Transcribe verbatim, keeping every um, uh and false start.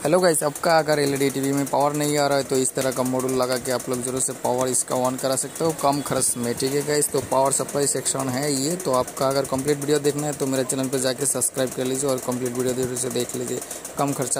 Hello guys, आपका अगर LED TV में पावर नहीं आ रहा है तो इस तरह का मॉड्यूल लगा के आप लोग जरूर से पावर इसका ऑन करा सकते हो कम खर्च में। ठीक है गाइस, तो पावर सप्लाई सेक्शन है ये। तो आपका अगर कंप्लीट वीडियो देखना है तो मेरे चैनल पर जाके सब्सक्राइब कर लीजिए और कंप्लीट वीडियो जरूर से देख लीजिए। कम खर्चा